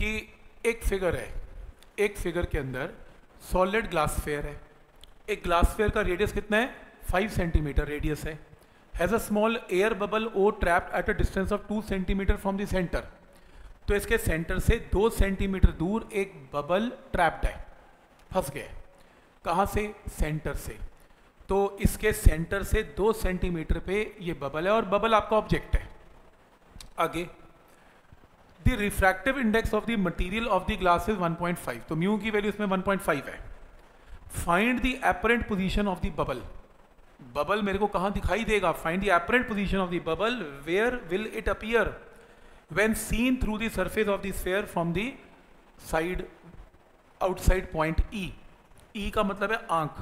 कि एक फिगर है, एक फिगर के अंदर सॉलिड ग्लास स्फीयर है। एक ग्लास स्फीयर का रेडियस कितना है? 5 सेंटीमीटर रेडियस है। Has a small air bubble ओ trapped at a distance of 2 centimetre from the centre. तो इसके सेंटर से 2 सेंटीमीटर दूर एक बबल ट्रैप्ड है, फंस गया है। कहाँ से? सेंटर से। तो इसके सेंटर से 2 सेंटीमीटर पे ये बबल है और बबल आपका ऑब्जेक्ट है। आगे, the refractive index of the material of the glass is 1.5। तो म्यू की वैल्यू इसमें 1.5 है। Find the apparent position of the bubble. Bubble मेरे को कहाँ दिखाई देगा? Find the apparent position of the bubble, where will it appear when seen through the surface of the sphere from the side outside point E। E का मतलब है आंख,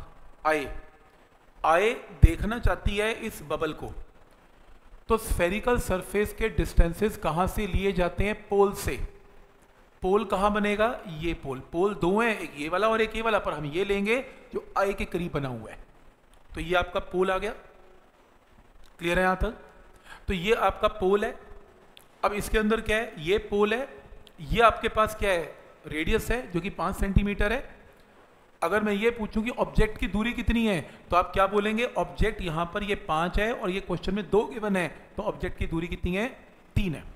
आई देखना चाहती है इस बबल को। तो स्फेरिकल सरफेस के डिस्टेंसेस कहाँ से लिए जाते हैं? पोल से। पोल कहाँ बनेगा? ये पोल दो हैं, एक ये वाला और एक ये वाला, पर हम ये लेंगे जो आई के करीब बना हुआ है। तो ये आपका पोल आ गया। क्लियर है यहाँ तक? तो ये आपका पोल है। अब इसके अंदर क्या है? ये पोल है, ये आपके पास क्या है? रेडियस है जो कि 5 सेंटीमीटर है। अगर मैं ये पूछूं कि ऑब्जेक्ट की दूरी कितनी है, तो आप क्या बोलेंगे? ऑब्जेक्ट यहां पर ये 5 है और ये क्वेश्चन में 2 गिवन है, तो ऑब्जेक्ट की दूरी कितनी है? 3 है।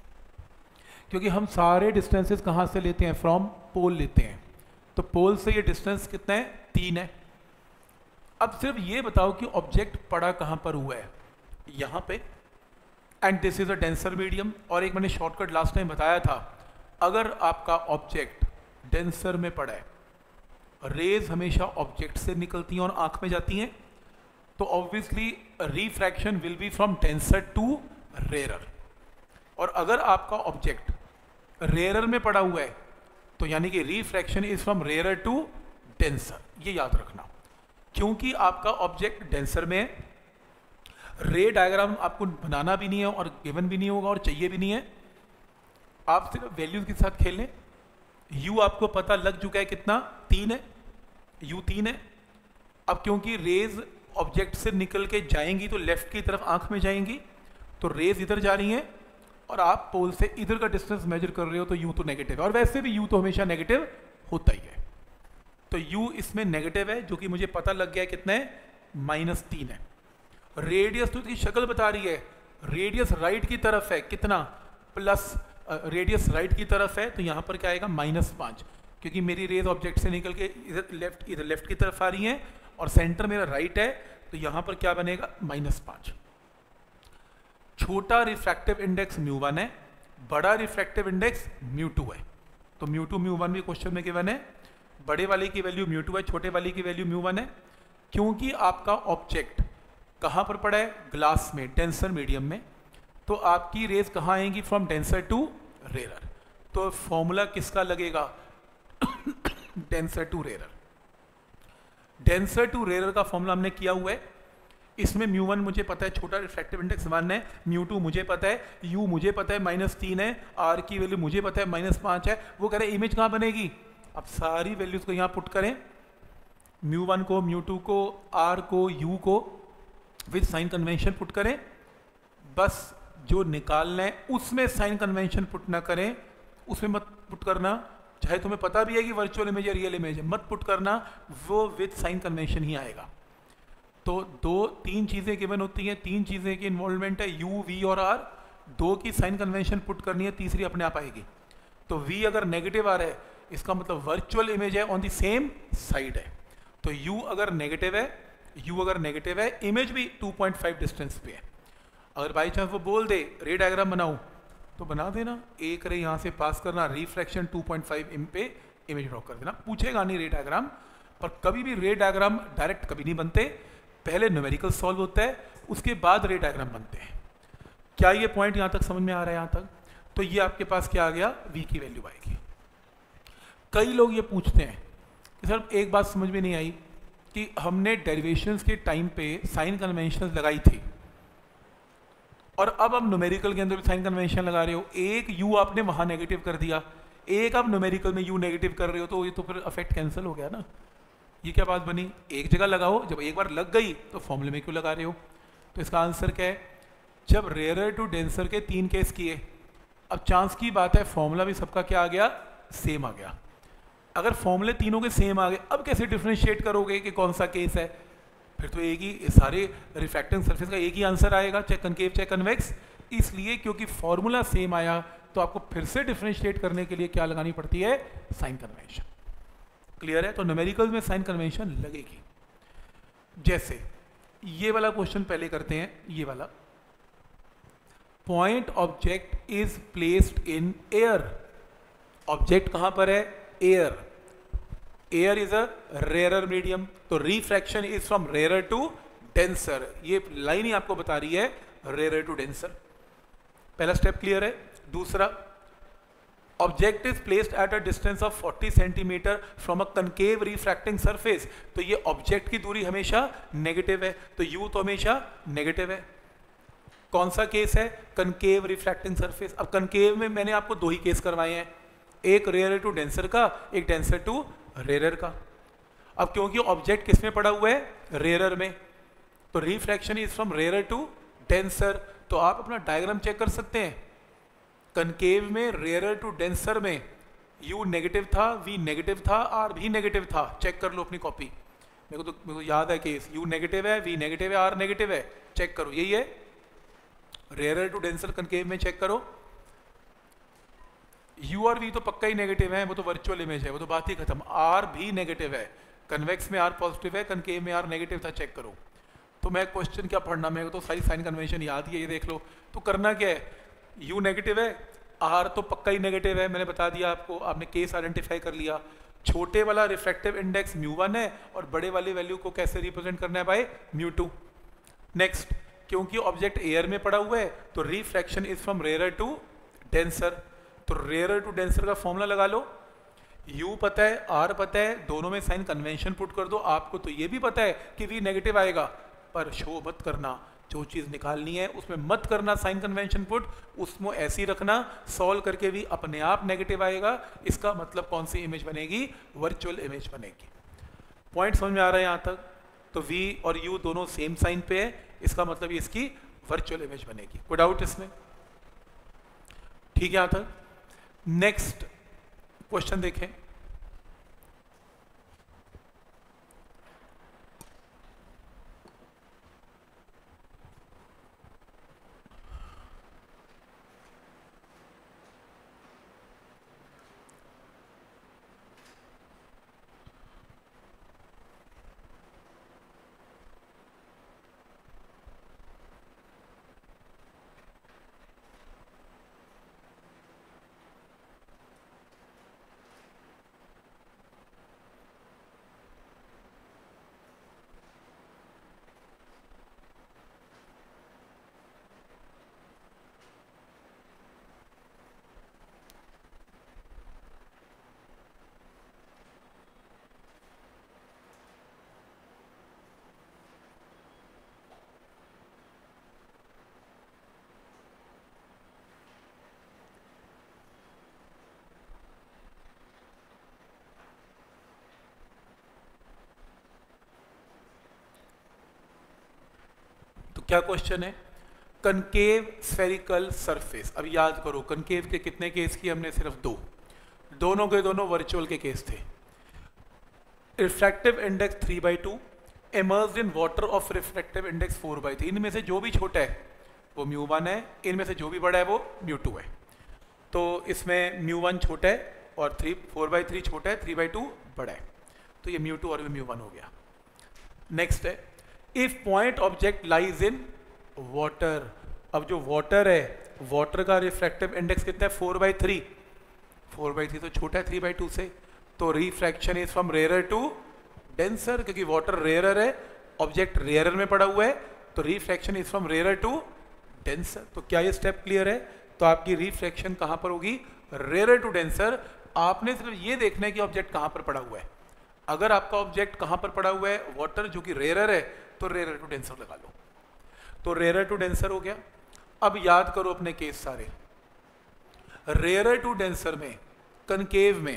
क्योंकि हम सारे डिस्टेंसेस कहां से लेते हैं? फ्रॉम पोल लेते हैं। तो पोल से ये डिस्टेंस कितना है? 3 है। अब सिर्फ ये बताओ कि ऑब्जेक्ट पड़ा कहां पर हुआ है? यहां पे। And this is a denser medium. और एक मैंने शॉर्टकट लास्ट टाइम बताया था, अगर आपका ऑब्जेक्ट डेंसर में पड़ा है, रेज हमेशा ऑब्जेक्ट से निकलती हैं और आंख में जाती हैं, तो obviously refraction will be from denser to rarer. और अगर आपका ऑब्जेक्ट रेयरर में पड़ा हुआ है, तो यानी कि refraction is from rarer to denser. ये याद रखना, क्योंकि आपका ऑब्जेक्ट डेंसर में है। रे डायग्राम आपको बनाना भी नहीं है और गिवन भी नहीं होगा और चाहिए भी नहीं है। आप सिर्फ वैल्यूज के साथ खेल लें। यू आपको पता लग चुका है कितना? 3 है। यू 3 है। अब क्योंकि रेज ऑब्जेक्ट से निकल के जाएंगी तो लेफ्ट की तरफ आंख में जाएंगी, तो रेज इधर जा रही हैं और आप पोल से इधर का डिस्टेंस मेजर कर रहे हो, तो यू तो नेगेटिव है। और वैसे भी यू तो हमेशा नेगेटिव होता ही है। तो यू इसमें नेगेटिव है, जो कि मुझे पता लग गया कितना है? -3 है। रेडियस तो इसकी शक्ल बता रही है, रेडियस राइट की तरफ है, कितना? प्लस रेडियस राइट की तरफ है, तो यहां पर क्या आएगा? -5, क्योंकि मेरी रेज ऑब्जेक्ट से निकल के इधर लेफ्ट की तरफ आ रही है और सेंटर मेरा राइट है, तो यहां पर क्या बनेगा? -5। छोटा रिफ्रैक्टिव इंडेक्स μ1 है, बड़ा रिफ्रैक्टिव इंडेक्स μ2 है। तो μ2 μ1 भी क्वेश्चन में गिवन है। बड़े वाले की वैल्यू μ2 है, छोटे वाले की वैल्यू μ1 है। क्योंकि आपका ऑब्जेक्ट कहां पर पड़ा है? ग्लास में, डेंसर मीडियम में, तो आपकी रेज कहां आएंगी? From denser to rarer. तो फॉर्मूला किसका लगेगा? Denser to rarer. Denser to rarer का फॉर्मूला हमने किया हुआ है। इसमें μ1 मुझे पता है, छोटा रिफ्रैक्टिव इंडेक्स 1 है, μ2 मुझे पता है, u मुझे पता है -3 है, r की वैल्यू मुझे पता है -5 है। वो कह रहे हैं इमेज कहां बनेगी? अब सारी वैल्यूज को यहां पुट करें, μ1 को, μ2 को, r को, u को विद साइन कन्वेंशन पुट करें। बस जो निकालना है उसमें साइन कन्वेंशन पुट ना करें, उसमें मत पुट करना। चाहे तुम्हें पता भी है कि वर्चुअल इमेज या रियल इमेज है, मत पुट करना, वो विद साइन कन्वेंशन ही आएगा। तो 3 चीज़ें गिवन होती हैं, 3 चीज़ें की इन्वॉल्वमेंट है, u, v और r। 2 की साइन कन्वेंशन पुट करनी है, तीसरी अपने आप आएगी। तो v अगर नेगेटिव आ रहा है, इसका मतलब वर्चुअल इमेज है ऑन द सेम साइड है। तो u अगर नेगेटिव है, इमेज भी 2.5 डिस्टेंस पे है। अगर बाई चांस वो बोल दे रे डायग्राम बनाओ, तो बना देना। एक रे यहाँ से पास करना, रिफ्रैक्शन 2.5 इम पे इमेज ड्रॉ कर देना। पूछेगा नहीं रे डायग्राम, पर कभी भी रे डायग्राम डायरेक्ट कभी नहीं बनते, पहले न्यूमेरिकल सॉल्व होता है, उसके बाद रे डायग्राम बनते हैं। क्या ये पॉइंट यहाँ तक समझ में आ रहा है? यहाँ तक तो ये आपके पास क्या आ गया? v की वैल्यू आएगी। कई लोग ये पूछते हैं कि सर एक बात समझ में नहीं आई कि हमने डेरिवेशंस के टाइम पे साइन कन्वेंशन लगाई थी और अब हम न्यूमेरिकल के अंदर भी साइन कन्वेंशन लगा रहे हो। एक u आपने वहां नेगेटिव कर दिया, एक आप न्यूमेरिकल में u नेगेटिव कर रहे हो, तो ये तो फिर अफेक्ट कैंसिल हो गया ना। ये क्या बात बनी? एक जगह लगाओ, जब एक बार लग गई तो फॉर्मूले में क्यों लगा रहे हो? तो इसका आंसर क्या है? जब रेयरर टू डेंसर के 3 केस किए, अब चांस की बात है, फॉर्मूला भी सबका क्या आ गया, सेम आ गया। अगर फॉर्मूले तीनों के सेम आ गए, अब कैसे डिफ्रेंशिएट करोगे कि कौन सा केस है? फिर तो एक ही, सारे रिफ्रैक्टिंग सरफेस का एक ही आंसर आएगा, चाहे कनकेव चाहे कन्वेक्स। इसलिए क्योंकि फॉर्मूला सेम आया तो आपको फिर से डिफ्रेंशिएट करने के लिए क्या लगानी पड़ती है, साइन कन्वेंशन। क्लियर है? तो न्यूमेरिकल में साइन कन्वेंशन लगेगी। जैसे ये वाला क्वेश्चन पहले करते हैं, ये वाला, point object is placed in air. Object कहां पर है, air. Air is a rarer medium, तो refraction is from rarer to denser. ये लाइन ही आपको बता रही है रेयरर टू डेंसर। पहला स्टेप क्लियर है। दूसरा, object is placed at a distance of 40 centimetre from a concave refracting surface. तो ये ऑब्जेक्ट की दूरी हमेशा नेगेटिव है, तो यू तो हमेशा नेगेटिव है। कौन सा केस है, कनकेव रिफ्रैक्टिंग सरफेस। अब कनकेव में मैंने आपको दो ही केस करवाए हैं, एक रेयरर टू डेंसर का, एक डेंसर टू रेयरर का। अब क्योंकि ऑब्जेक्ट किस में पड़ा हुआ है, रेयरर में, तो refraction is from rarer to denser. तो आप अपना डायग्राम चेक कर सकते हैं, कनकेव में रेयरर टू डेंसर में U नेगेटिव था, V नेगेटिव था, R भी नेगेटिव था। चेक कर लो अपनी कॉपी, मेरे को याद है केस, U नेगेटिव है, V नेगेटिव है, R नेगेटिव है। चेक करो, यही है रेयरर टू डेंसर कनकेव में। चेक करो, U और V तो पक्का ही नेगेटिव है, वो तो वर्चुअल इमेज है, वो तो बात ही खत्म। R भी नेगेटिव है, कन्वेक्स में R पॉजिटिव है, कनकेव में R नेगेटिव था। चेक करो। तो मैं क्वेश्चन क्या पढ़ना, मेरे को तो सारी साइन कन्वेंशन याद ही है, ये देख लो। तो करना क्या है, U नेगेटिव है, R तो पक्का ही नेगेटिव है, मैंने बता दिया आपको, आपने केस आइडेंटिफाई कर लिया। छोटे वाला रिफ्रैक्टिव इंडेक्स μ1 है और बड़े वाली वैल्यू को कैसे रिप्रेजेंट करना है, बाय μ2। नेक्स्ट, क्योंकि ऑब्जेक्ट एयर में पड़ा हुआ है तो refraction is from rarer to denser. तो रेयरर टू डेंसर का फॉर्मूला लगा लो, U पता है, R पता है, दोनों में साइन कन्वेंशन पुट कर दो। आपको तो ये भी पता है कि V नेगेटिव आएगा, पर शो मत करना, जो चीज़ निकालनी है उसमें मत करना साइन कन्वेंशन पुट, उसमें ऐसी रखना, सॉल्व करके भी अपने आप नेगेटिव आएगा। इसका मतलब कौन सी इमेज बनेगी, वर्चुअल इमेज बनेगी। पॉइंट समझ में आ रहा है यहाँ तक? तो V और U दोनों सेम साइन पे है, इसका मतलब इसकी वर्चुअल इमेज बनेगी। कोई डाउट इसमें? ठीक है यहाँ तक। नेक्स्ट क्वेश्चन देखें, क्या क्वेश्चन है, कनकेव स्फेरिकल सरफेस। अब याद करो, कनकेव के कितने केस किए हमने, सिर्फ दो, दोनों के दोनों वर्चुअल के केस थे। Refractive index 3/2, immersed in water of refractive index 4/3। इनमें से जो भी छोटा है वो μ1 है, इनमें से जो भी बड़ा है वो μ2 है। तो इसमें μ1 छोटा है और 4/3 छोटा है, 3/2 बड़ा है, तो ये μ2 और μ1 हो गया। नेक्स्ट है, if point object lies in water. अब जो वाटर है, वाटर का रिफ्रैक्टिव इंडेक्स कितना है, 4/3। 4/3 तो छोटा है 3/2 से, तो refraction is from rarer to denser, क्योंकि वाटर रेयरर है, ऑब्जेक्ट रेयरर में पड़ा हुआ है, तो refraction is from rarer to denser. तो क्या ये स्टेप क्लियर है? तो आपकी रिफ्रैक्शन कहां पर होगी, रेयरर टू डेंसर। आपने सिर्फ ये देखना है कि ऑब्जेक्ट कहां पर पड़ा हुआ है। अगर आपका ऑब्जेक्ट कहां पर पड़ा हुआ है, वाटर जो कि रेयरर है, तो रेयरर टू डेंसर लगा लो। तो रेयरर टू डेंसर हो गया। अब याद करो अपने केस सारे, रेयरर टू डेंसर में, कनकेव में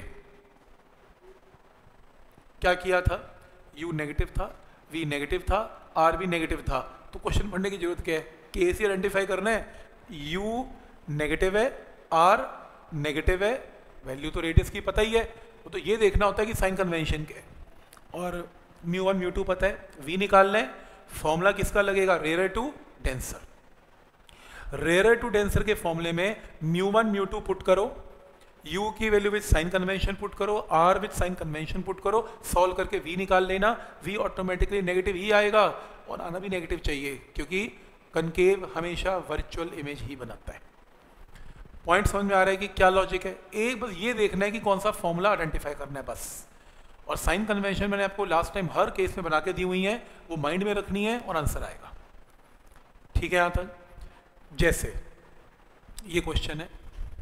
क्या किया था, U नेगेटिव था, V नेगेटिव था, R भी नेगेटिव था। तो क्वेश्चन पढ़ने की जरूरत क्या है, केस ही आइडेंटिफाई करना है। U नेगेटिव है, आर नेगेटिव है, वैल्यू तो रेडियस की पता ही है, वो तो ये देखना होता है कि साइन कन्वेंशन क्या है, और म्यू वन म्यू टू पता है, वी निकालना है। फॉर्मूला किसका लगेगा, rare to denser. Rare to denser के फॉर्मूले में mu one mu two put करो, u की value with sign convention put करो, r with sign convention put करो, सॉल्व करके v निकाल लेना। v ऑटोमेटिकली नेगेटिव ही आएगा, और आना भी नेगेटिव चाहिए, क्योंकि कनकेव हमेशा वर्चुअल इमेज ही बनाता है। पॉइंट समझ में आ रहा है कि क्या लॉजिक है? एक बस ये देखना है कि कौन सा फॉर्मूला आइडेंटिफाई करना है बस। और साइन कन्वेंशन मैंने आपको लास्ट टाइम हर केस में बना के दी हुई है, वो माइंड में रखनी है और आंसर आएगा। ठीक है, यहां तक। जैसे ये क्वेश्चन है,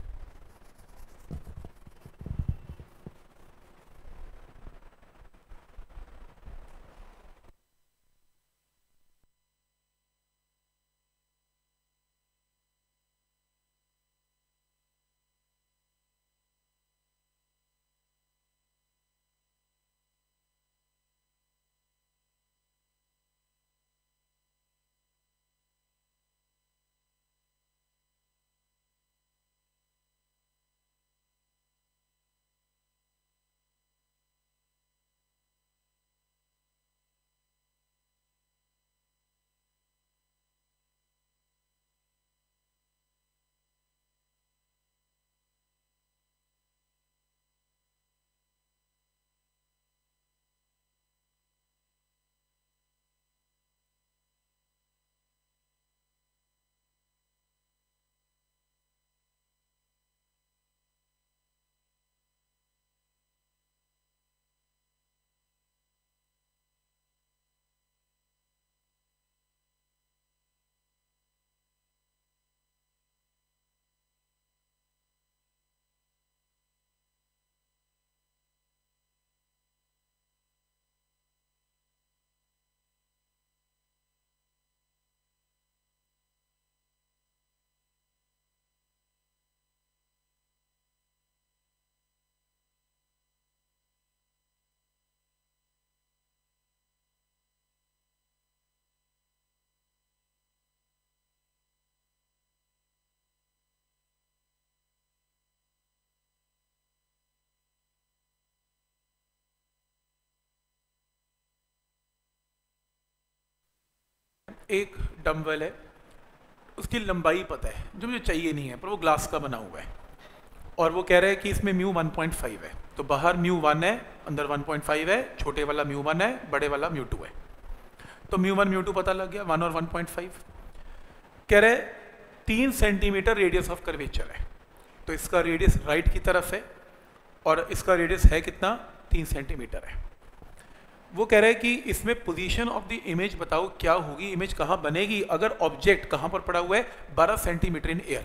एक डम्बल है, उसकी लंबाई पता है जो मुझे चाहिए नहीं है, पर वो ग्लास का बना हुआ है, और वो कह रहे हैं कि इसमें म्यू 1.5 है। तो बाहर म्यू 1 है, अंदर 1.5 है, छोटे वाला म्यू 1 है, बड़े वाला म्यू 2 है। तो म्यू 1 म्यू 2 पता लग गया, 1 और 1.5। कह रहे 3 सेंटीमीटर रेडियस ऑफ कर्वेचर है, तो इसका रेडियस राइट की तरफ है, और इसका रेडियस है कितना, 3 सेंटीमीटर है। वो कह रहे हैं कि इसमें पोजीशन ऑफ द इमेज बताओ क्या होगी, इमेज कहाँ बनेगी अगर ऑब्जेक्ट कहाँ पर पड़ा हुआ है, 12 सेंटीमीटर इन एयर।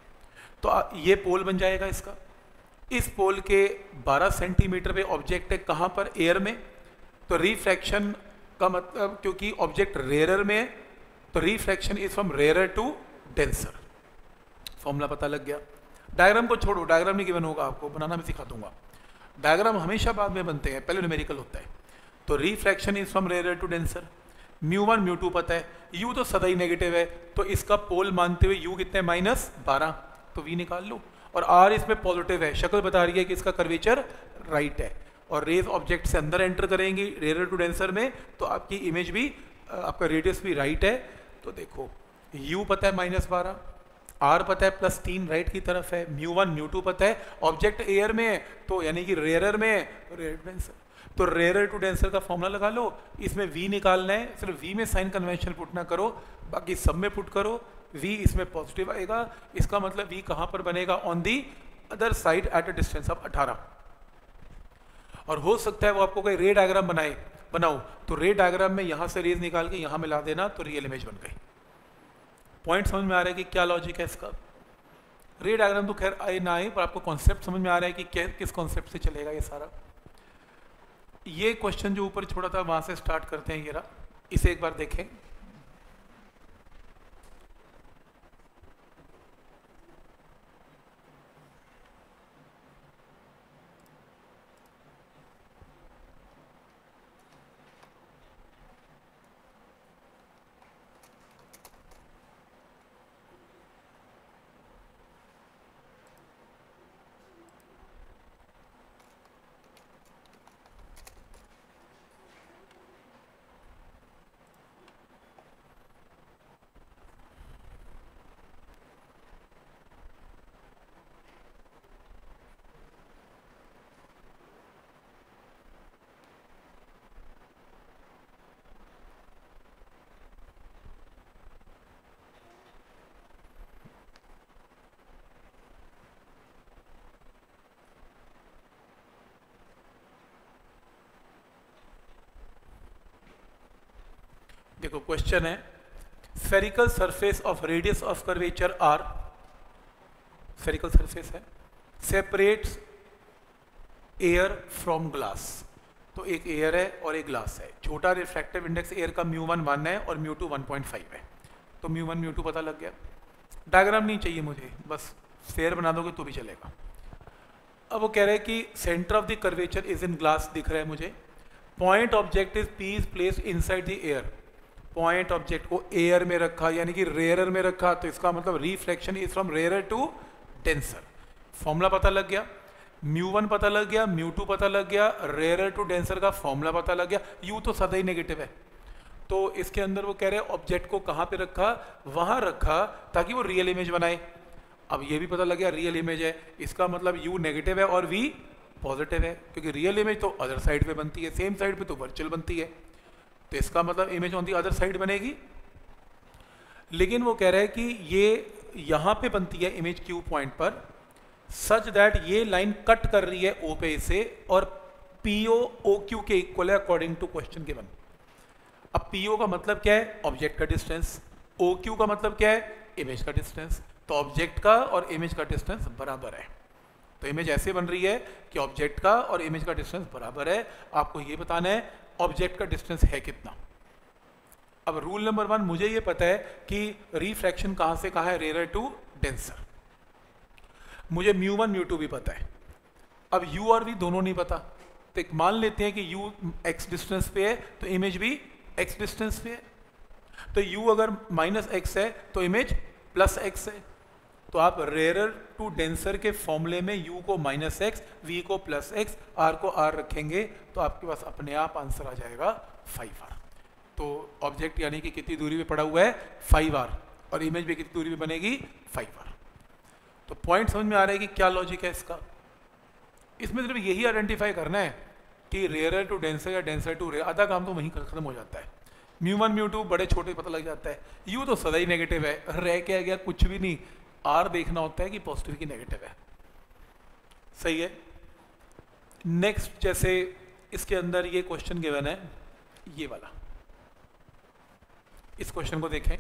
तो ये पोल बन जाएगा इसका। इस पोल के 12 सेंटीमीटर पे ऑब्जेक्ट है कहाँ पर, एयर में। तो रिफ्रैक्शन का मतलब, क्योंकि ऑब्जेक्ट रेयरर में है, तो refraction is from rarer to denser. Formula पता लग गया। डायग्राम को छोड़ो, डायग्राम नहीं गिवन होगा, आपको बनाना मैं सिखा दूंगा। डायग्राम हमेशा बाद में बनते हैं, पहले न्यूमेरिकल होता है। तो refraction is from rare to denser, mu 1 mu 2 पता है, यू तो सदा ही नेगेटिव है, तो इसका पोल मानते हुए यू कितने, -12, तो वी निकाल लो। और आर इसमें पॉजिटिव है, शक्ल बता रही है कि इसका कर्वेचर राइट है, और रेज ऑब्जेक्ट से अंदर एंटर करेंगी रेयर टू डेंसर में, तो आपकी इमेज भी, आपका रेडियस भी राइट है। तो देखो यू पता है -12, आर पता है +3 राइट की तरफ है, म्यू 1 म्यू 2 पता है, ऑब्जेक्ट एयर में है, तो यानी कि रेयर में है, रेयर डेंसर। तो रेयर टू डेंसर का फॉर्मूला लगा लो, इसमें v निकालना है, सिर्फ v में साइन कन्वेंशन पुट ना करो, बाकी सब में पुट करो, v इसमें पॉजिटिव आएगा, इसका मतलब v कहां पर बनेगा, on the other side at a distance of 18। और हो सकता है वो आपको कोई रे डायग्राम बनाओ, तो रे डायग्राम में यहां से रेज निकाल के यहां मिला देना, तो रियल इमेज बन गई। पॉइंट समझ में आ रहा है कि क्या लॉजिक है इसका? रे डायग्राम तो खैर आए ना आए, पर आपको कॉन्सेप्ट समझ में आ रहा है कि किस कॉन्सेप्ट से चलेगा ये सारा। ये क्वेश्चन जो ऊपर छोड़ा था वहां से स्टार्ट करते हैं, ये रहा, इसे एक बार देखें। देखो क्वेश्चन है, spherical surface of radius of curvature R, spherical surface है, सेपरेट्स एयर फ्रॉम ग्लास। तो एक एयर है और एक ग्लास है। छोटा रिफ्रैक्टिव इंडेक्स एयर का μ1 1 है और μ2 1.5 है। तो μ1 μ2 पता लग गया। डायग्राम नहीं चाहिए मुझे, बस स्फेयर बना दोगे तो भी चलेगा। अब वो कह रहे हैं कि centre of the curvature is in glass, दिख रहा है मुझे। Point object is P is placed inside the air. Point object को एयर में रखा यानी कि रेयरर में रखा, तो इसका मतलब reflection is from rarer to denser. Formula पता लग गया, μ1 पता लग गया, μ2 पता लग गया, रेयरर टू डेंसर का फॉर्मूला पता लग गया। u तो सदा ही नेगेटिव है, तो इसके अंदर वो कह रहे हैं ऑब्जेक्ट को कहाँ पे रखा, वहां रखा ताकि वो रियल इमेज बनाए। अब ये भी पता लग गया रियल इमेज है, इसका मतलब u नेगेटिव है और v पॉजिटिव है, क्योंकि रियल इमेज तो अदर साइड पे बनती है, सेम साइड पे तो वर्चुअल बनती है, तो इसका मतलब image on the other side बनेगी। लेकिन वो कह रहे हैं कि ये यहाँ पे बनती है इमेज q पॉइंट पर, सच दैट ये लाइन कट कर रही है O पे से, और PO OQ के इक्वल है अकॉर्डिंग टू क्वेश्चन गिवन। अब PO का मतलब क्या है, ऑब्जेक्ट का डिस्टेंस। OQ का मतलब क्या है, इमेज का डिस्टेंस। तो ऑब्जेक्ट का और इमेज का डिस्टेंस बराबर है। तो इमेज ऐसे बन रही है कि ऑब्जेक्ट का और इमेज का डिस्टेंस बराबर है। आपको ये बताना है ऑब्जेक्ट का डिस्टेंस है कितना। अब रूल नंबर 1, मुझे ये पता है कि रिफ्रैक्शन कहाँ से कहाँ है, रेयरर टू डेंसर। मुझे μ1 μ2 भी पता है। अब u और v दोनों नहीं पता, तो एक मान लेते हैं कि u x डिस्टेंस पे है तो इमेज भी x डिस्टेंस पे है। तो u अगर -x है तो इमेज +x है। तो आप रेयरर टू डेंसर के फॉर्मूले में u को -x, v को +x, r को r रखेंगे तो आपके पास अपने आप आंसर आ जाएगा 5r। तो ऑब्जेक्ट यानी कि कितनी दूरी पे पड़ा हुआ है, 5r, और इमेज भी कितनी दूरी पे बनेगी, 5r। तो पॉइंट समझ में आ रहा है कि क्या लॉजिक है इसका। इसमें सिर्फ यही आइडेंटिफाई करना है कि रेयरर टू डेंसर या डेंसर टू रेयर, आधा काम तो वहीं खत्म हो जाता है। μ1 μ2 बड़े छोटे पता लग जाता है, u तो सदा ही नेगेटिव है, रह क्या गया कुछ भी नहीं, r देखना होता है कि पॉजिटिव की नेगेटिव है। सही है। नेक्स्ट, जैसे इसके अंदर ये क्वेश्चन गिवन है, ये वाला, इस क्वेश्चन को देखें।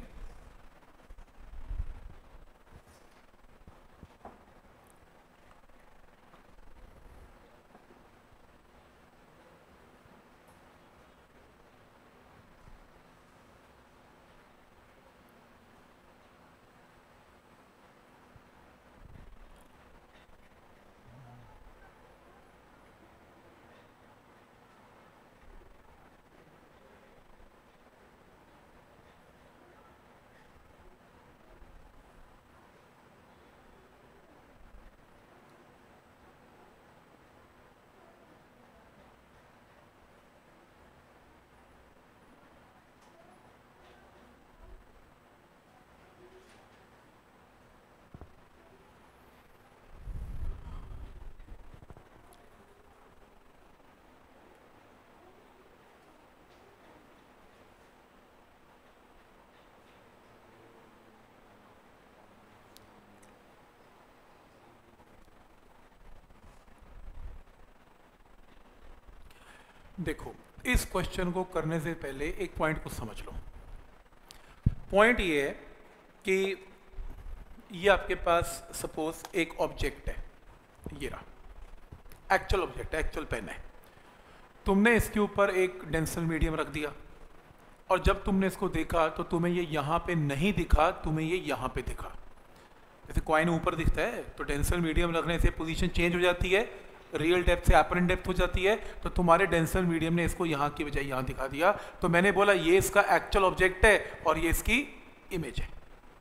देखो, इस क्वेश्चन को करने से पहले एक पॉइंट को समझ लो। पॉइंट ये है कि ये आपके पास सपोज एक ऑब्जेक्ट है, ये रहा एक्चुअल ऑब्जेक्ट है, एक्चुअल पेन है। तुमने इसके ऊपर एक डेंसर मीडियम रख दिया, और जब तुमने इसको देखा तो तुम्हें ये यहाँ पे नहीं दिखा, तुम्हें ये यहाँ पे दिखा। जैसे कॉइन ऊपर दिखता है तो डेंसर मीडियम रखने से पोजीशन चेंज हो जाती है, रियल डेप्थ से एपरेंट डेप्थ हो जाती है। तो तुम्हारे डेंसर मीडियम ने इसको यहाँ की बजाय यहाँ दिखा दिया, तो मैंने बोला ये इसका एक्चुअल ऑब्जेक्ट है और ये इसकी इमेज है।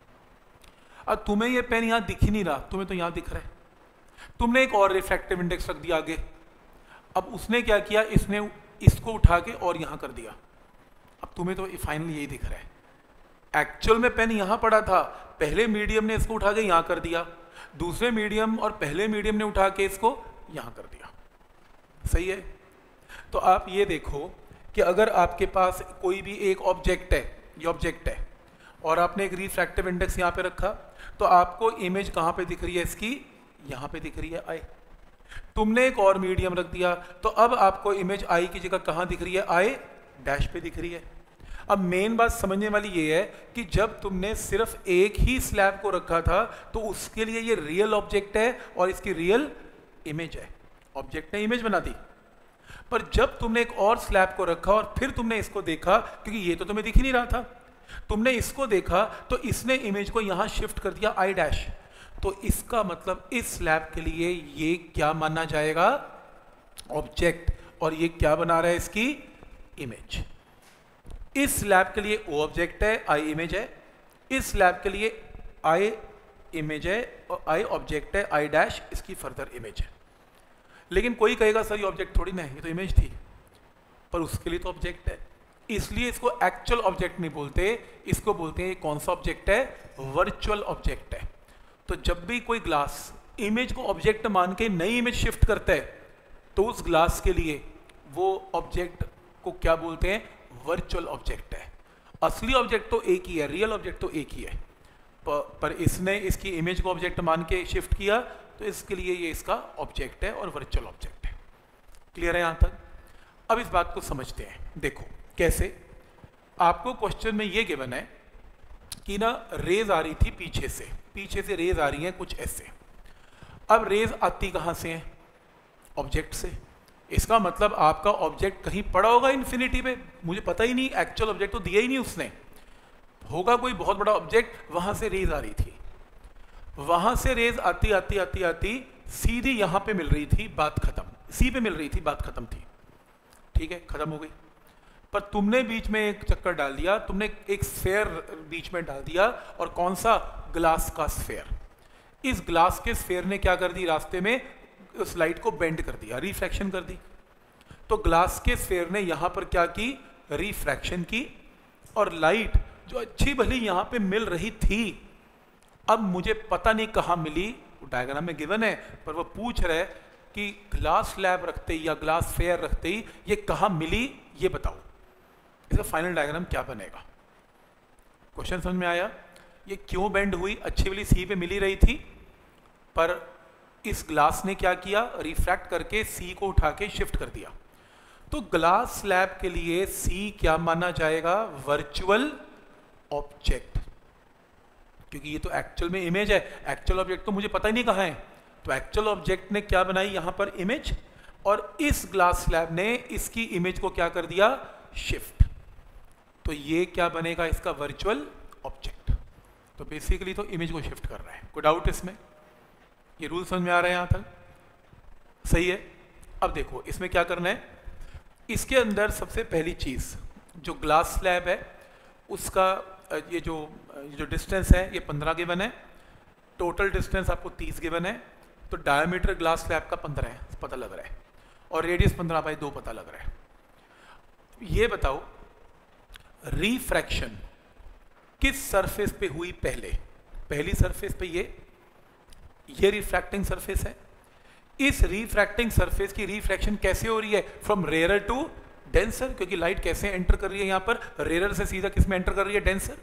अब तुम्हें ये पेन यहाँ दिख ही नहीं रहा, तुम्हें तो यहाँ दिख रहा है। तुमने एक और रिफ्रैक्टिव इंडेक्स रख दिया आगे। अब उसने क्या किया, इसने इसको उठा के और यहाँ कर दिया। अब तुम्हें तो फाइनली यही दिख रहा है। एक्चुअल में पेन यहाँ पड़ा था, पहले मीडियम ने इसको उठा के यहाँ कर दिया, दूसरे मीडियम और पहले मीडियम ने उठा के इसको यहाँ कर दिया। सही है। तो आप ये देखो कि अगर आपके पास कोई भी एक ऑब्जेक्ट है, ये ऑब्जेक्ट है, और आपने एक रिफ्रैक्टिव इंडेक्स यहाँ पे रखा, तो आपको इमेज कहाँ पे दिख रही है, इसकी यहाँ पे दिख रही है आई। तुमने एक और मीडियम रख दिया, तो अब आपको इमेज आई की जगह कहाँ दिख रही है, आई डैश पे दिख रही है। अब मेन बात समझने वाली ये है कि जब तुमने सिर्फ एक ही स्लैब को रखा था तो उसके लिए ये रियल ऑब्जेक्ट है और इसकी रियल इमेज है, ऑब्जेक्ट ने इमेज बना दी। पर जब तुमने एक और स्लैब को रखा और फिर तुमने इसको देखा, क्योंकि ये तो तुम्हें दिख ही नहीं रहा था, तुमने इसको देखा तो इसने इमेज को यहां शिफ्ट कर दिया आई डैश, तो इसका मतलब इस स्लैब के लिए ये क्या माना जाएगा, ऑब्जेक्ट, और ये क्या बना रहा है, इसकी इमेज। इस स्लैब के लिए ओ ऑब्जेक्ट है, आई इमेज है, इस स्लैब के लिए आई इमेज है और आई ऑब्जेक्ट है, आई डैश इसकी फर्दर इमेज है। लेकिन कोई कहेगा सर ये ऑब्जेक्ट थोड़ी ना है, ये तो इमेज थी, पर उसके लिए तो ऑब्जेक्ट है, इसलिए इसको एक्चुअल ऑब्जेक्ट नहीं बोलते, इसको बोलते हैं ये कौन सा ऑब्जेक्ट है, वर्चुअल ऑब्जेक्ट है। तो जब भी कोई ग्लास इमेज को ऑब्जेक्ट मान के नई इमेज शिफ्ट करता है तो उस ग्लास के लिए वो ऑब्जेक्ट को क्या बोलते हैं, वर्चुअल ऑब्जेक्ट है। असली ऑब्जेक्ट तो एक ही है, रियल ऑब्जेक्ट तो एक ही है, पर इसने इसकी इमेज को ऑब्जेक्ट मान के शिफ्ट किया तो इसके लिए ये इसका ऑब्जेक्ट है और वर्चुअल ऑब्जेक्ट है। क्लियर है यहां तक? अब इस बात को समझते हैं। देखो कैसे, आपको क्वेश्चन में ये गिवन है कि ना रेज आ रही थी पीछे से रेज आ रही है कुछ ऐसे। अब रेज आती कहां से है, ऑब्जेक्ट से। इसका मतलब आपका ऑब्जेक्ट कहीं पड़ा होगा इन्फिनिटी पे, मुझे पता ही नहीं, एक्चुअल ऑब्जेक्ट तो दिया ही नहीं उसने, होगा कोई बहुत बड़ा ऑब्जेक्ट, वहां से रेज आ रही थी, वहां से रेज आती आती आती आती सीधी यहां पे मिल रही थी, बात खत्म, सी पे मिल रही थी, बात खत्म थी, ठीक है, खत्म हो गई। पर तुमने बीच में एक चक्कर डाल दिया, तुमने एक स्फेयर बीच में डाल दिया, और कौन सा, ग्लास का स्फेयर। इस ग्लास के स्फेयर ने क्या कर दी, रास्ते में उस लाइट को बेंड कर दिया, रिफ्रैक्शन कर दी। तो ग्लास के स्फेयर ने यहां पर क्या की, रिफ्रैक्शन की, और लाइट जो अच्छी भली यहां पे मिल रही थी, अब मुझे पता नहीं कहां मिली, वो डायग्राम में गिवन है, पर वो पूछ रहे कि ग्लास स्लैब रखते ही या ग्लास स्फेयर रखते ही ये कहां मिली, ये बताओ, इसका फाइनल डायग्राम क्या बनेगा। क्वेश्चन समझ में आया? ये क्यों बेंड हुई, अच्छी वाली सी पे मिली रही थी, पर इस ग्लास ने क्या किया, रिफ्रैक्ट करके सी को उठा के शिफ्ट कर दिया। तो ग्लास स्लैब के लिए सी क्या माना जाएगा, वर्चुअल ऑब्जेक्ट, क्योंकि ये तो एक्चुअल में इमेज है, एक्चुअल ऑब्जेक्ट तो मुझे पता ही नहीं कहां है, तो एक्चुअल ऑब्जेक्ट ने क्या बनाई यहां पर, इमेज, और इस ग्लास स्लैब ने इसकी इमेज को क्या कर दिया, शिफ्ट। तो ये क्या बनेगा, इसका वर्चुअल ऑब्जेक्ट। तो बेसिकली तो इमेज को शिफ्ट कर रहा है। कोई डाउट इसमें? ये रूल समझ में आ रहा है यहां तक? सही है। अब देखो इसमें क्या करना है, इसके अंदर सबसे पहली चीज जो ग्लास स्लैब है उसका ये जो डिस्टेंस है ये 15 गिवन है, टोटल डिस्टेंस आपको 30 गिवन है, तो डायमीटर ग्लास स्लैब का 15 है पता लग रहा है, और रेडियस 15/2 पता लग रहा है। ये बताओ रिफ्रैक्शन किस सरफेस पे हुई, पहली सरफेस पे ये रिफ्रैक्टिंग सरफेस है। इस रिफ्रैक्टिंग सरफेस की रिफ्रैक्शन कैसे हो रही है, फ्रॉम रेयर टू डेंसर, क्योंकि लाइट कैसे एंटर कर रही है यहां पर, रेयर से सीधा किस में एंटर कर रही है, डेंसर।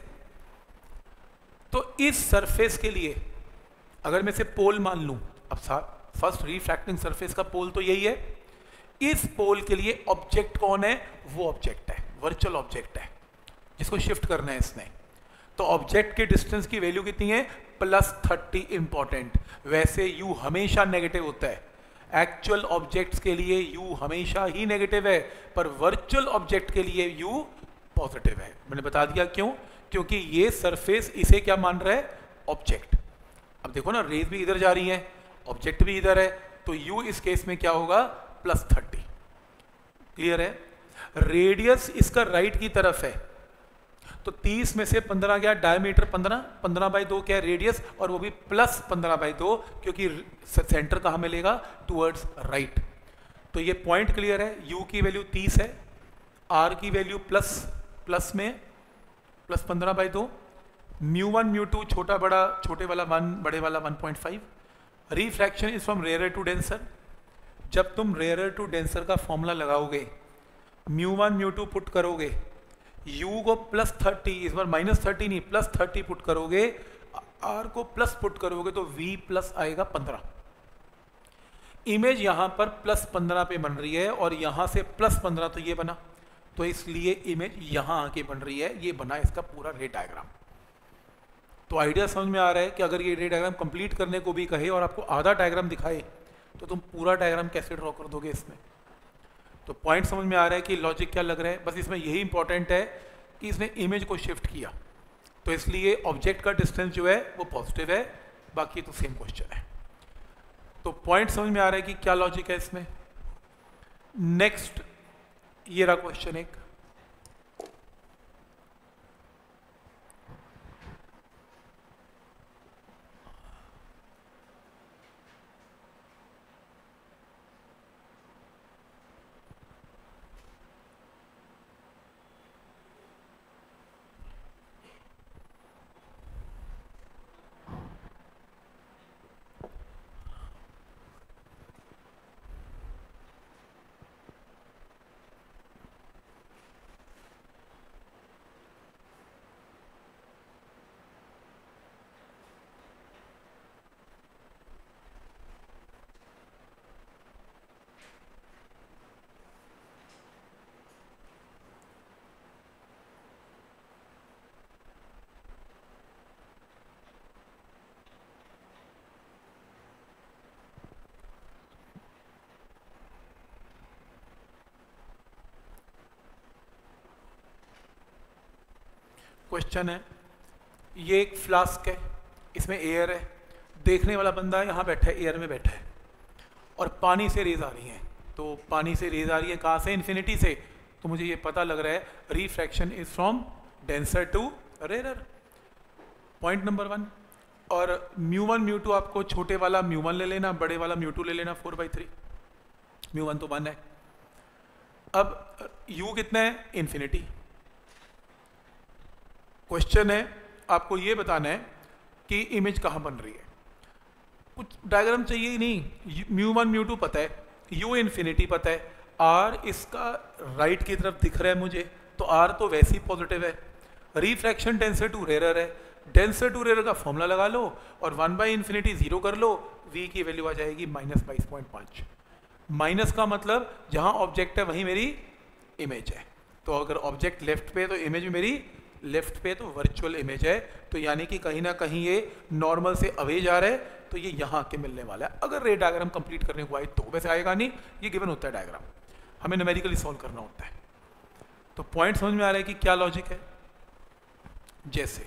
तो इस सरफेस के लिए अगर मैं इसे पोल मान लूं, अब फर्स्ट रिफ्रैक्टिंग सरफेस का पोल तो यही है, इस पोल के लिए ऑब्जेक्ट कौन है, वो ऑब्जेक्ट है, वर्चुअल ऑब्जेक्ट है जिसको शिफ्ट करना है इसने। तो ऑब्जेक्ट के डिस्टेंस की वैल्यू कितनी है, +30 इंपॉर्टेंट। वैसे u हमेशा नेगेटिव होता है, एक्चुअल ऑब्जेक्ट्स के लिए u हमेशा ही नेगेटिव है, पर वर्चुअल ऑब्जेक्ट के लिए u पॉजिटिव है। मैंने बता दिया क्यों, क्योंकि ये सरफेस इसे क्या मान रहा है, ऑब्जेक्ट। अब देखो ना, रेज भी इधर जा रही है, ऑब्जेक्ट भी इधर है, तो u इस केस में क्या होगा, +30। क्लियर है? रेडियस इसका राइट की तरफ है, तो 30 में से 15 गया, डायमीटर 15/2 क्या है रेडियस, और वो भी +15/2, क्योंकि सेंटर कहां मिलेगा, टुवर्ड्स राइट। तो ये पॉइंट क्लियर है, u की वैल्यू 30 है, r की वैल्यू प्लस में +15/2, μ1 μ2 छोटा बड़ा, छोटे वाला 1 बड़े वाला 1.5। Refraction is from rare to denser. जब तुम रेयर टू डेंसर का फॉर्मूला लगाओगे, μ1 μ2 पुट करोगे, u को +30, इस बार -30 नहीं +30 पुट करोगे, r को प्लस पुट करोगे तो v प्लस आएगा 15। इमेज यहां पर +15 पे बन रही है, और यहां से +15 तो ये बना, तो इसलिए इमेज यहाँ आके बन रही है, ये बना इसका पूरा रे डायग्राम। तो आइडिया समझ में आ रहा है कि अगर ये रे डायग्राम कंप्लीट करने को भी कहे और आपको आधा डायग्राम दिखाए तो तुम पूरा डायग्राम कैसे ड्रॉ कर दोगे इसमें। तो पॉइंट समझ में आ रहा है कि लॉजिक क्या लग रहा है। बस इसमें यही इंपॉर्टेंट है कि इसने इमेज को शिफ्ट किया, तो इसलिए ऑब्जेक्ट का डिस्टेंस जो है वो पॉजिटिव है, बाकी तो सेम क्वेश्चन है। तो पॉइंट समझ में आ रहा है कि क्या लॉजिक है इसमें। नेक्स्ट ये रहा क्वेश्चन एक, क्वेश्चन है ये एक फ्लास्क है, इसमें एयर है, देखने वाला बंदा यहाँ बैठा है, एयर में बैठा है, और पानी से रेज आ रही हैं। तो पानी से रेज आ रही है कहाँ से? इन्फिनिटी से। तो मुझे ये पता लग रहा है refraction is from denser to rarer, point number 1। और μ1 μ2 आपको छोटे वाला μ1 ले लेना, बड़े वाला μ2 ले लेना 4/3। μ1 तो 1 है। अब u कितना है? इन्फिनिटी। क्वेश्चन है आपको ये बताना है कि इमेज कहाँ बन रही है। कुछ डायग्राम चाहिए ही नहीं, μ1 μ2 पता है, u इन्फिनिटी पता है, r इसका राइट की तरफ दिख रहा है मुझे, तो r तो वैसे ही पॉजिटिव है। रिफ्रैक्शन डेंसर टू रेरर है, डेंसर टू रेरर का फॉर्मूला लगा लो और 1/∞ 0 कर लो, v की वैल्यू आ जाएगी -22.5। माइनस का मतलब जहां ऑब्जेक्ट है वहीं मेरी इमेज है। तो अगर ऑब्जेक्ट लेफ्ट पे तो इमेज मेरी लेफ्ट पे, तो वर्चुअल इमेज है। तो यानी कि कहीं ना कहीं ये नॉर्मल से अवे जा रहा है, तो ये यहाँ के मिलने वाला है। अगर रे डायग्राम कंप्लीट करने को आए तो, वैसे आएगा नहीं, ये गिवन होता है डायग्राम, हमें न्यूमेरिकली सॉल्व करना होता है। तो पॉइंट समझ में आ रहा है कि क्या लॉजिक है। जैसे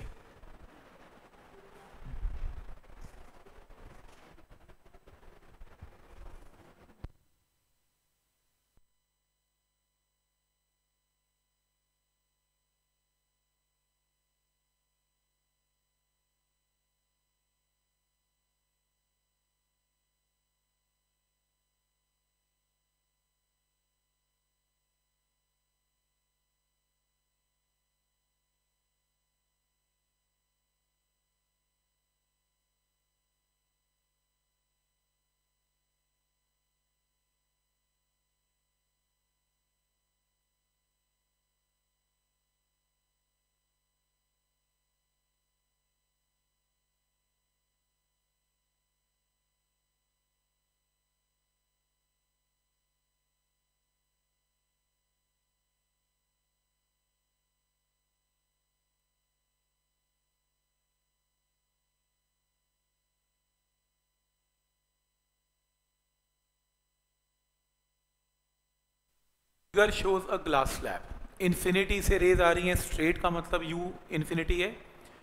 figure shows a glass slab, infinity से रेज आ रही हैं स्ट्रेट, का मतलब u इन्फिनिटी है।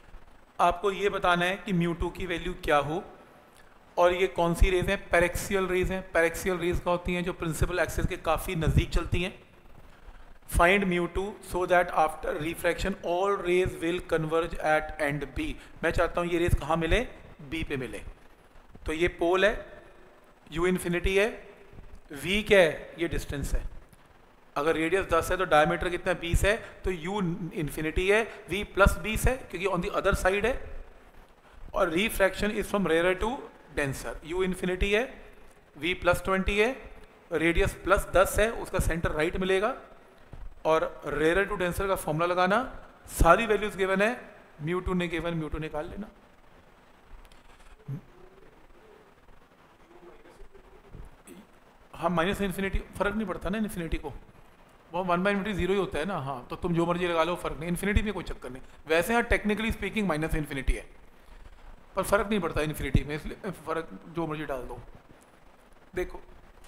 आपको ये बताना है कि μ2 की वैल्यू क्या हो, और ये कौन सी रेज हैं? पैरेक्सियल रेज हैं। पैरेक्सियल रेज का होती हैं जो प्रिंसिपल एक्सिस के काफ़ी नज़दीक चलती हैं। Find μ2 so that after refraction all rays will converge at end b। मैं चाहता हूँ ये रेज कहाँ मिले? b पे मिले। तो ये पोल है, u इन्फिनिटी है, v क्या है? ये डिस्टेंस है। अगर रेडियस 10 है तो डायमीटर कितना? 20 है, तो u इन्फिनिटी है, v प्लस 20 है क्योंकि ऑन द अदर साइड है। और refraction is from rare to denser, u infinity है, v प्लस 20 है, रेडियस प्लस 10 है, उसका सेंटर राइट मिलेगा। और रेयर टू डेंसर का फॉर्मूला लगाना, सारी वैल्यूज गिवन है, μ2 ने गिवन, μ2 निकाल लेना। हाँ, माइनस इन्फिनिटी फर्क नहीं पड़ता ना इन्फिनिटी को, वो 1/∞ जीरो ही होता है ना, हाँ, तो तुम जो मर्जी लगा लो, फर्क नहीं, इन्फिनिटी में कोई चक्कर नहीं। वैसे यहाँ टेक्निकली स्पीकिंग माइनस इन्फिनिटी है, पर फर्क नहीं पड़ता इन्फिनिटी में, इसलिए फर्क जो मर्जी डाल दो। देखो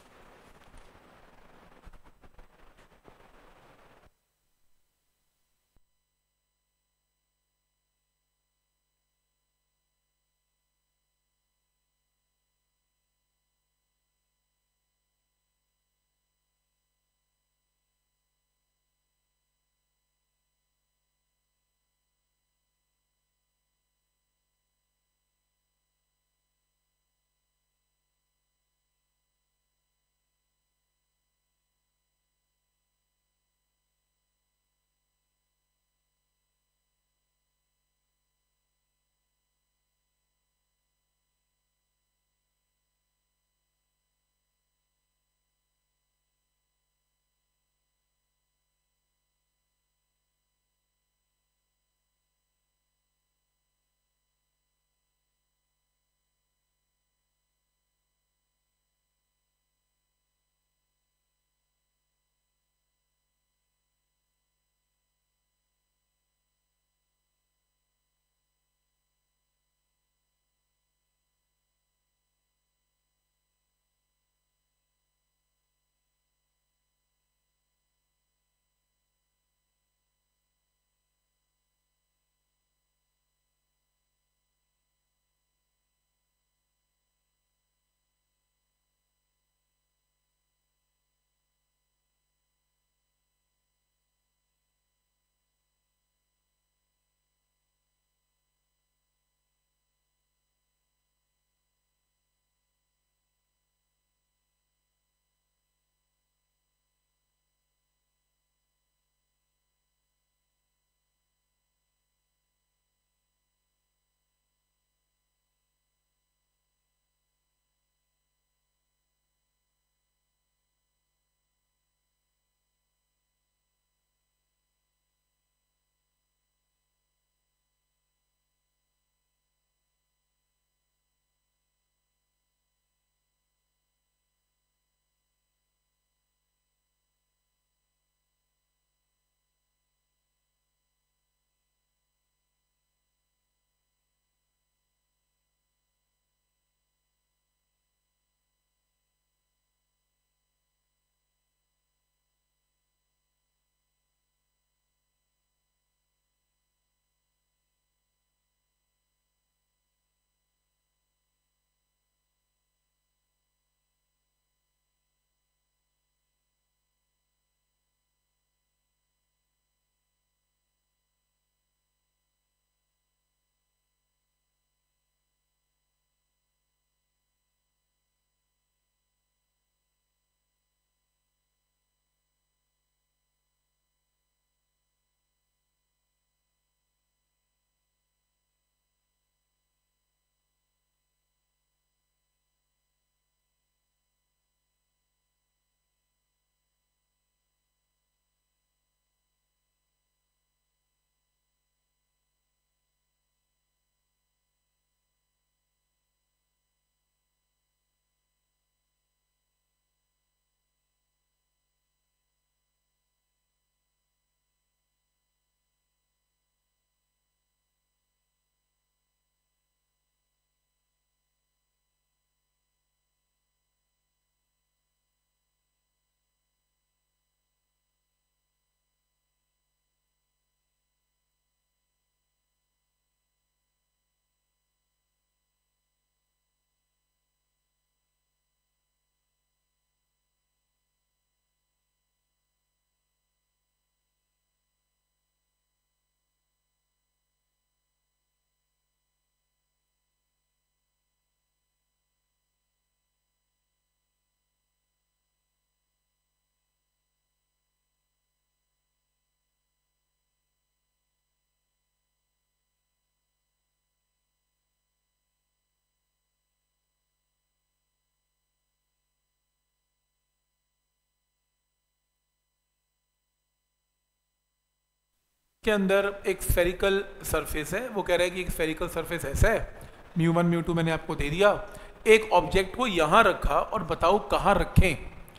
के अंदर एक स्फेरिकल सरफेस है, वो कह रहा है कि एक स्फेरिकल सरफेस ऐसा है, μ1 μ2 मैंने आपको दे दिया, एक ऑब्जेक्ट को यहाँ रखा और बताओ कहाँ रखें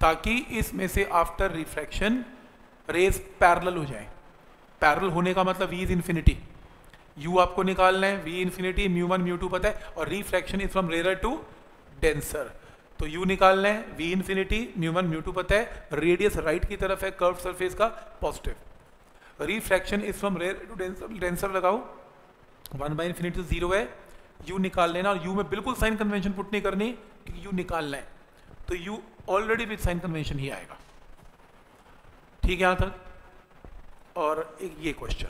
ताकि इसमें से आफ्टर रिफ्रैक्शन रेज पैरेलल हो जाए। पैरेलल होने का मतलब v इज इन्फिनिटी, u आपको निकालना है, v इन्फिनिटी, μ1 μ2 पता है, और refraction is from rare to denser, तो u निकालना है, v इन्फिनिटी, μ1 μ2 पता है, रेडियस राइट की तरफ है कर्व सरफेस का positive, refraction is from rare to denser लगाओ, 1/∞ 0 है, u निकाल लेना, और u में बिल्कुल साइन कन्वेंशन पुट नहीं करनी क्योंकि u निकालना है, तो u already with sign convention ही आएगा। ठीक है यहां तक। और एक ये question,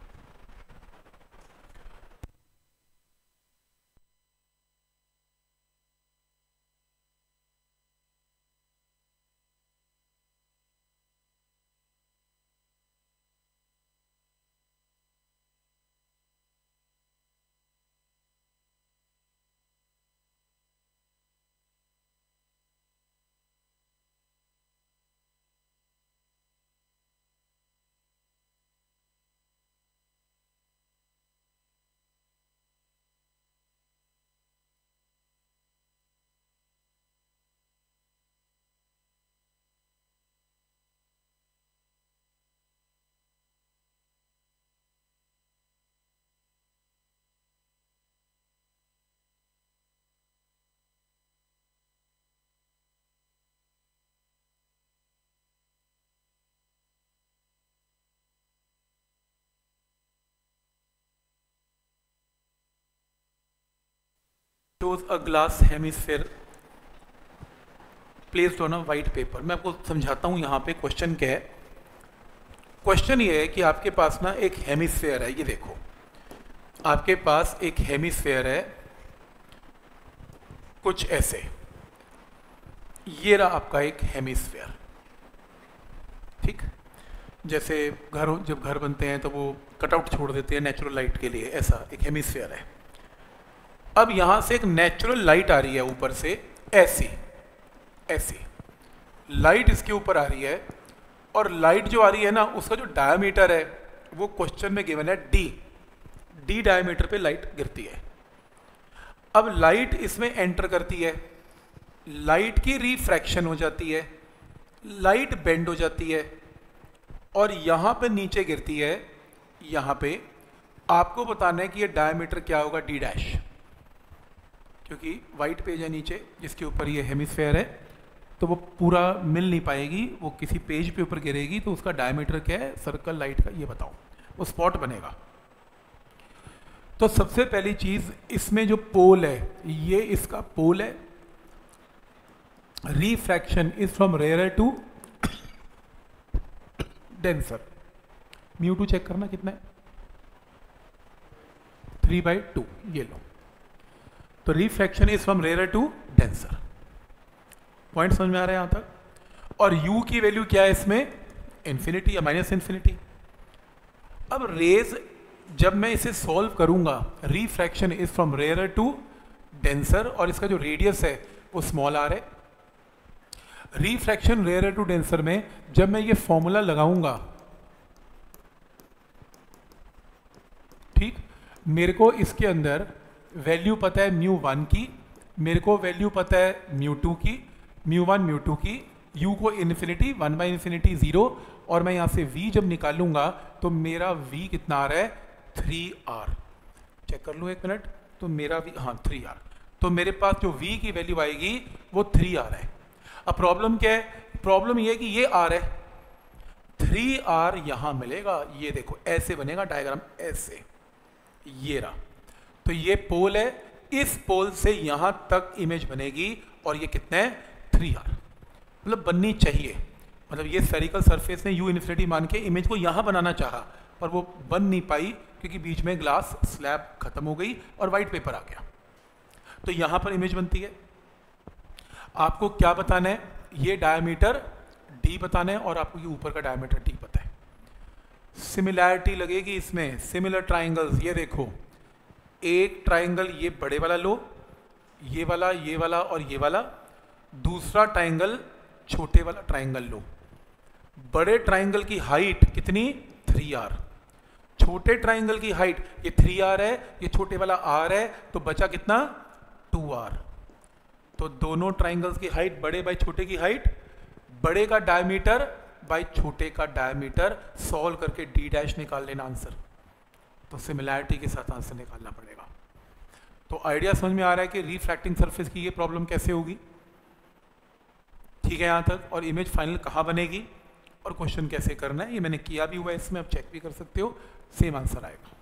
shows a glass hemisphere placed on a white paper। मैं आपको समझाता हूँ यहाँ पे क्वेश्चन क्या है। क्वेश्चन ये है कि आपके पास ना एक हेमिस्फेयर है, ये देखो आपके पास एक हेमिस्फेयर है कुछ ऐसे, ये रहा आपका एक हेमिस्फेयर। ठीक, जैसे जब घर बनते हैं तो वो कटआउट छोड़ देते हैं नेचुरल लाइट के लिए, ऐसा एक हेमिस्फेयर है। अब यहां से एक नेचुरल लाइट आ रही है ऊपर से, ऐसी ऐसी लाइट इसके ऊपर आ रही है, और लाइट जो आ रही है ना उसका जो डायमीटर है वो क्वेश्चन में गिवन है डी डायमीटर पे लाइट गिरती है। अब लाइट इसमें एंटर करती है, लाइट की रिफ्रैक्शन हो जाती है, लाइट बेंड हो जाती है, और यहां पे नीचे गिरती है। यहां पे आपको बताना है कि ये डायमीटर क्या होगा, डी डैश, क्योंकि वाइट पेज है नीचे जिसके ऊपर ये हेमिस्फेयर है, तो वो पूरा मिल नहीं पाएगी, वो किसी पेज पे ऊपर गिरेगी, तो उसका डायमीटर क्या है सर्कल लाइट का, ये बताओ, वो स्पॉट बनेगा। तो सबसे पहली चीज, इसमें जो पोल है ये इसका पोल है, refraction is from rare to denser, μ2 check करना कितना है, 3/2, ये लो। तो refraction is from rare to denser, point समझ में आ रहा है यहां तक। और u की वैल्यू क्या है इसमें, इन्फिनिटी या माइनस इन्फिनिटी। अब रेज जब मैं इसे सॉल्व करूंगा, refraction is from rare to denser, और इसका जो रेडियस है वो स्मॉल आर है। रिफ्रैक्शन रेयर टू डेंसर में जब मैं ये फॉर्मूला लगाऊंगा, ठीक, मेरे को इसके अंदर वैल्यू पता है μ1 की, मेरे को वैल्यू पता है μ2 की, μ1 μ2 की, u को इन्फिनिटी 1/∞ 0, और मैं यहां से v जब निकालूंगा तो मेरा v कितना आ रहा है, 3r। चेक कर लूँ एक मिनट, तो मेरा v, हाँ 3r, तो मेरे पास जो v की वैल्यू आएगी वो 3r है। अब प्रॉब्लम क्या है, प्रॉब्लम ये है कि ये r है, 3r यहां मिलेगा, ये देखो ऐसे बनेगा डायग्राम, ऐसे, ये रहा। तो ये पोल है, इस पोल से यहां तक इमेज बनेगी, और ये कितना है, 3r, मतलब बननी चाहिए। मतलब ये स्फेरिकल सरफेस ने u इन्फिनिटी मान के इमेज को यहां बनाना चाहा, पर वो बन नहीं पाई क्योंकि बीच में ग्लास स्लैब खत्म हो गई और वाइट पेपर आ गया। तो यहां पर इमेज बनती है। आपको क्या बताना है, ये डायमीटर d बताना है, और आपको ये ऊपर का डायमीटर d पता है। सिमिलैरिटी लगेगी इसमें, सिमिलर ट्राइंगल्स, ये देखो एक ट्राइंगल ये बड़े वाला लो, ये वाला और ये वाला, दूसरा ट्राइंगल छोटे वाला ट्राइंगल लो। बड़े ट्राइंगल की हाइट कितनी, 3r, छोटे ट्राइंगल की हाइट ये 3r है, ये छोटे वाला r है, तो बचा कितना, 2r। तो दोनों ट्राइंगल्स की हाइट, बड़े बाई छोटे की हाइट बड़े का डायमीटर बाई छोटे का डायमीटर सॉल्व करके डी डैश निकाल लेना आंसर। तो सिमिलैरिटी के साथ आंसर निकालना पड़ेगा। तो आइडिया समझ में आ रहा है कि रिफ्रैक्टिंग सरफेस की ये प्रॉब्लम कैसे होगी, ठीक है यहाँ तक। और इमेज फाइनल कहाँ बनेगी और क्वेश्चन कैसे करना है ये मैंने किया भी हुआ है इसमें, आप चेक भी कर सकते हो, सेम आंसर आएगा।